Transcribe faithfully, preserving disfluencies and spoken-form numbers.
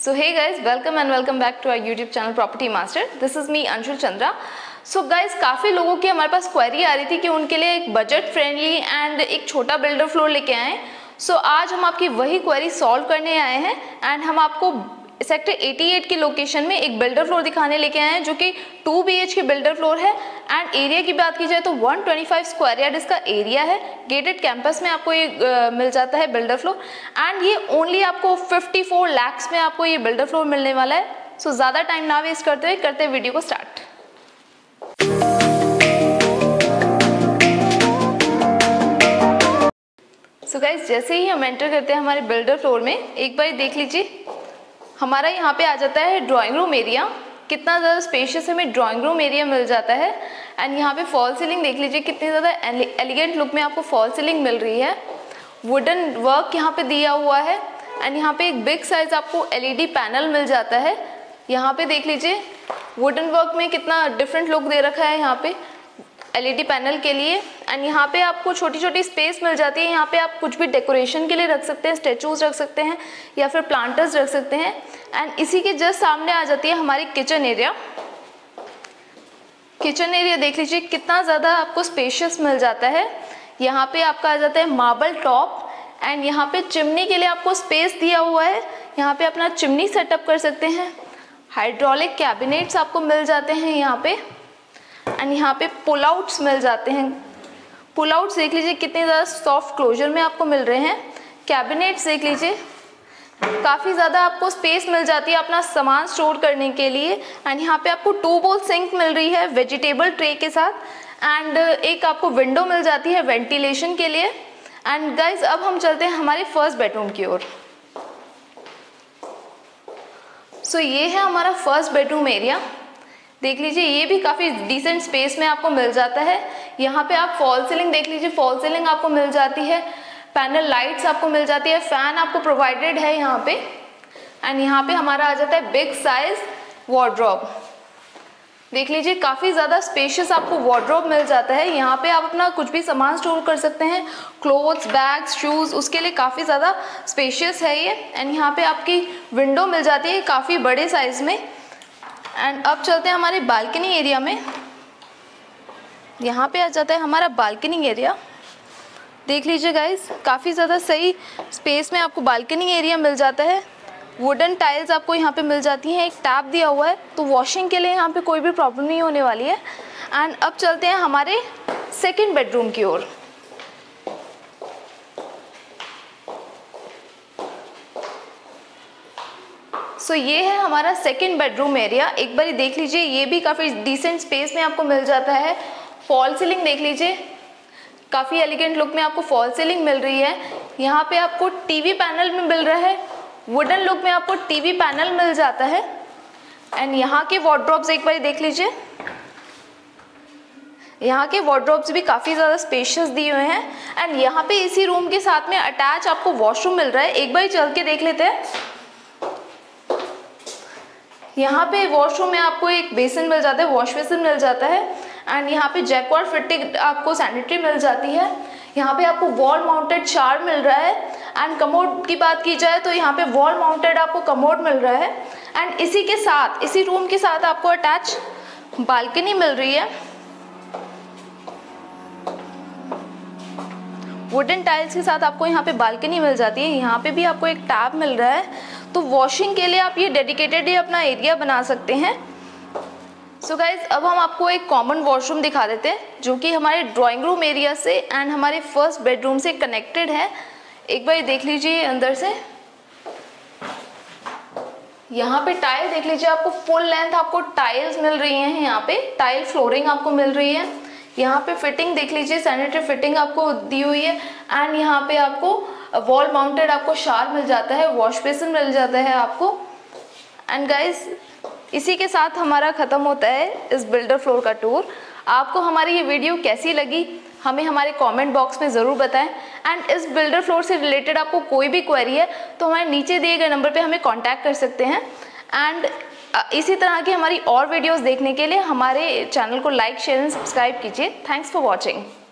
So hey guys, welcome and welcome back to our YouTube channel Property Master. This is me Anshul Chandra. So guys, काफ़ी लोगों की हमारे पास query आ रही थी कि उनके लिए एक बजट फ्रेंडली एंड एक छोटा बिल्डर फ्लोर लेके आए। सो so, आज हम आपकी वही क्वेरी सॉल्व करने आए हैं एंड हम आपको सेक्टर अठासी की लोकेशन में एक बिल्डर फ्लोर दिखाने लेके आए हैं जो कि two B H K builder floor है। एंड एरिया की बात की जाए तो एक सौ पच्चीस स्क्वायर यार्ड इसका एरिया है। गेटेड कैंपस में आपको ये uh, मिल जाता है बिल्डर फ्लोर एंड ये ओनली आपको चौवन लाख में आपको ये बिल्डर फ्लोर मिलने वाला है। सो so, ज़्यादा टाइम ना वेस्ट करते हुए करते हैं वीडियो को स्टार्ट। सो so गाइज, जैसे ही हम एंटर करते हैं हमारे बिल्डर फ्लोर में, एक बार देख लीजिए हमारा यहाँ पे आ जाता है ड्राइंग रूम एरिया। कितना ज़्यादा स्पेशियस हमें ड्राइंग रूम एरिया मिल जाता है। एंड यहाँ पे फॉल सीलिंग देख लीजिए कितनी ज़्यादा एलिगेंट लुक में आपको फॉल सीलिंग मिल रही है। वुडन वर्क यहाँ पे दिया हुआ है एंड यहाँ पे एक बिग साइज आपको एलईडी पैनल मिल जाता है। यहाँ पे देख लीजिए वुडन वर्क में कितना डिफरेंट लुक दे रखा है यहाँ पे एलईडी पैनल के लिए। एंड यहाँ पे आपको छोटी छोटी स्पेस मिल जाती है। यहाँ पे आप कुछ भी डेकोरेशन के लिए रख सकते हैं, स्टेचूज रख सकते हैं या फिर प्लांटर्स रख सकते हैं। एंड इसी के जस्ट सामने आ जाती है हमारी किचन एरिया। किचन एरिया देख लीजिए कितना ज़्यादा आपको स्पेशियस मिल जाता है। यहाँ पे आपका आ जाता है मार्बल टॉप एंड यहाँ पे चिमनी के लिए आपको स्पेस दिया हुआ है। यहाँ पे अपना चिमनी सेटअप कर सकते हैं। हाइड्रोलिक कैबिनेट्स आपको मिल जाते हैं यहाँ पे एंड यहाँ पे पुल आउट्स मिल जाते हैं। पुल आउट्स देख लीजिए कितने ज़्यादा सॉफ्ट क्लोजर में आपको मिल रहे हैं। कैबिनेट्स देख लीजिए काफ़ी ज़्यादा आपको स्पेस मिल जाती है अपना सामान स्टोर करने के लिए। एंड यहाँ पे आपको टू बोल सिंक मिल रही है वेजिटेबल ट्रे के साथ एंड एक आपको विंडो मिल जाती है वेंटिलेशन के लिए। एंड गाइज, अब हम चलते हैं हमारे फर्स्ट बेडरूम की ओर। सो so, ये है हमारा फर्स्ट बेडरूम एरिया। देख लीजिए ये भी काफ़ी डिसेंट स्पेस में आपको मिल जाता है। यहाँ पे आप फॉल सीलिंग देख लीजिए, फॉल सीलिंग आपको मिल जाती है, पैनल लाइट्स आपको मिल जाती है, फैन आपको प्रोवाइडेड है यहाँ पे। एंड यहाँ पे हमारा आ जाता है बिग साइज वार्डरोब। देख लीजिए काफ़ी ज़्यादा स्पेशियस आपको वार्डरोब मिल जाता है। यहाँ पे आप अपना कुछ भी सामान स्टोर कर सकते हैं, क्लोथ्स, बैग्स, शूज़, उसके लिए काफ़ी ज़्यादा स्पेशियस है ये। एंड यहाँ पे आपकी विंडो मिल जाती है काफ़ी बड़े साइज़ में। एंड अब चलते हैं हमारे बालकनी एरिया में। यहाँ पे आ जाता है हमारा बालकनी एरिया। देख लीजिए गाइस काफ़ी ज़्यादा सही स्पेस में आपको बालकनी एरिया मिल जाता है। वुडन टाइल्स आपको यहाँ पे मिल जाती हैं, एक टैप दिया हुआ है तो वॉशिंग के लिए यहाँ पे कोई भी प्रॉब्लम नहीं होने वाली है। एंड अब चलते हैं हमारे सेकेंड बेडरूम की ओर। सो so, ये है हमारा सेकंड बेडरूम एरिया। एक बार देख लीजिए ये भी काफ़ी डिसेंट स्पेस में आपको मिल जाता है। फॉल सीलिंग देख लीजिए काफ़ी एलिगेंट लुक में आपको फॉल सीलिंग मिल रही है। यहाँ पे आपको टीवी पैनल में मिल रहा है, वुडन लुक में आपको टीवी पैनल मिल जाता है। एंड यहाँ के वार्डरोब्स एक बार देख लीजिए, यहाँ के वार्डरोब्स भी काफ़ी ज़्यादा स्पेशियस दिए हुए हैं। एंड यहाँ पे इसी रूम के साथ में अटैच आपको वॉशरूम मिल रहा है। एक बार चल के देख लेते हैं। यहाँ पे वॉशरूम में आपको एक बेसिन मिल जाता है, वॉश बेसिन मिल जाता है। एंड यहाँ पे जैकवार्ड फिटिंग आपको सैनिटरी मिल जाती है। यहाँ पे आपको वॉल माउंटेड शावर मिल रहा है। एंड कमोड की बात की जाए तो यहाँ पे वॉल माउंटेड आपको कमोड मिल रहा है। एंड इसी के साथ इसी रूम के साथ आपको अटैच बालकनी मिल रही है। वुडन टाइल्स के साथ आपको यहाँ पे बालकनी मिल जाती है। यहाँ पे भी आपको एक टैप मिल रहा है तो वॉशिंग के लिए आप ये डेडिकेटेड ही अपना एरिया बना सकते हैं। सो गाइज, अब हम आपको एक कॉमन वॉशरूम दिखा देते हैं जो कि हमारे ड्राइंग रूम एरिया से एंड हमारे फर्स्ट बेडरूम से कनेक्टेड है। एक बार देख लीजिए अंदर से। यहाँ पे टाइल देख लीजिए आपको फुल लेंथ आपको टाइल्स मिल रही हैं। यहाँ पे टाइल फ्लोरिंग आपको मिल रही है। यहाँ पे फिटिंग देख लीजिए, सैनिटरी फिटिंग आपको दी हुई है। एंड यहाँ पे आपको वॉल माउंटेड आपको शावर मिल जाता है, वॉश बेसिन मिल जाता है आपको। एंड गाइस, इसी के साथ हमारा ख़त्म होता है इस बिल्डर फ्लोर का टूर। आपको हमारी ये वीडियो कैसी लगी हमें हमारे कमेंट बॉक्स में ज़रूर बताएं। एंड इस बिल्डर फ्लोर से रिलेटेड आपको कोई भी क्वेरी है तो हमारे नीचे दिए गए नंबर पे हमें कांटेक्ट कर सकते हैं। एंड इसी तरह की हमारी और वीडियोस देखने के लिए हमारे चैनल को लाइक, शेयर एंड सब्सक्राइब कीजिए। Thanks for watching.